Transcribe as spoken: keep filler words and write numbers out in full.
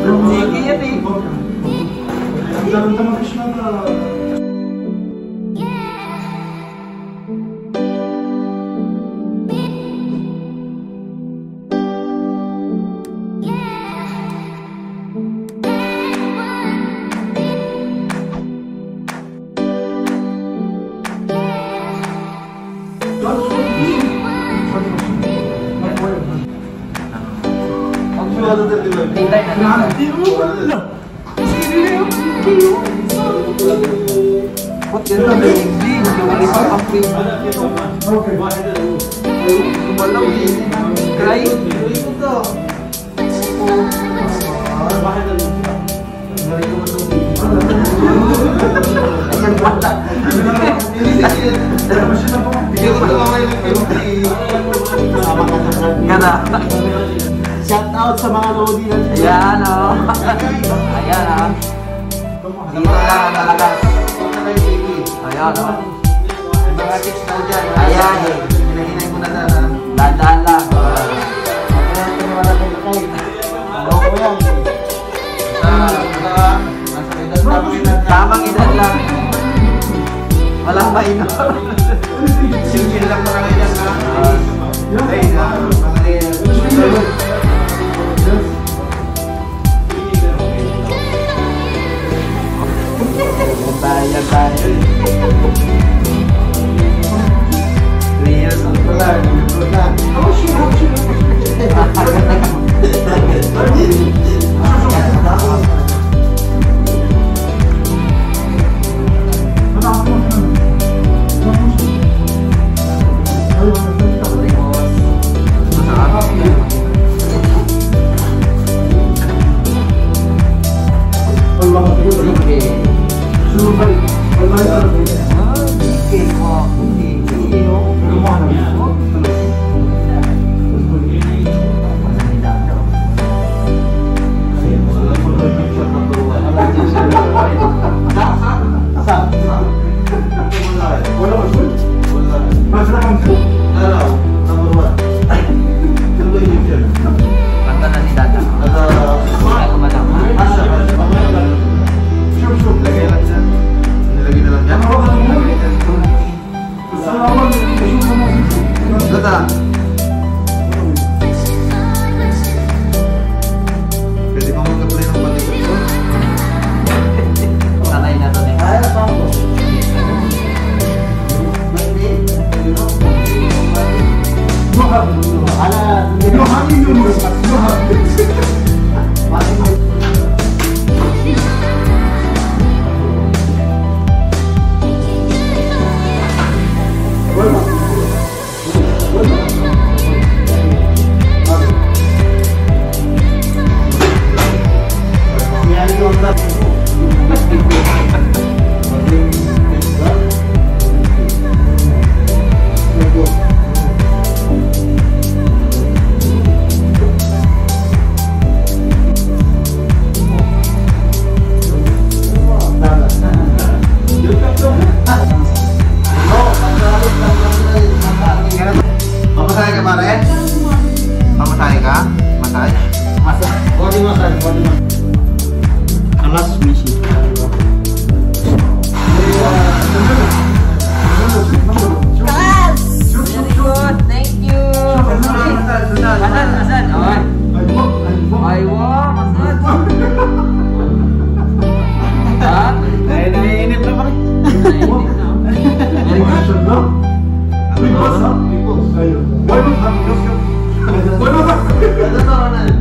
Sige yan eh. Dalam teman Krishna ka. Tingnan na. Ba't ganda ba yung hindi? Yung iba ang free. Okay. Wala eh. Cry. Ayan wala. Gana. Shout out sa mga Lodi na dito. Ayan o. Ayan o. Dito lang talaga. Ayan o. Mga tips daw dyan. Ayan. Hinahinay mo na dyan. Dahan-dahan lang. Tamang edad lang. Walang mahina. Singil lang pa lang yan ha. Ay, mga Tayo, tayo. Clear sa pulang. Oh, shit, oh, shit. Bueno,